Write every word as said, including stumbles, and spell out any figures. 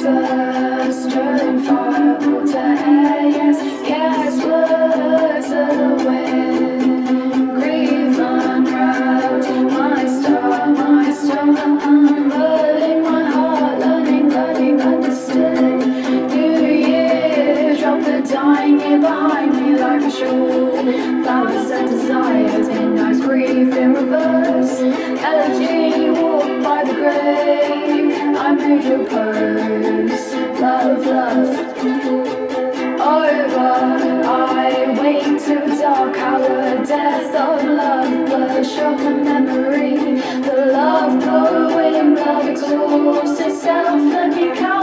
reverse, turning fire, water, air, yes, yes, words of the wind, grief unwrapped, my star, my star, unrolling my heart, learning, learning, understood. New Year, drop the dying year behind me like a shawl, flowers and desires, midnight's grief in reverse, elegy, walk by the grave, I made your pose, love, love, over, I wake to a dark hour, death of love, blush of the memory, the love poem, love exhausts itself, let me count.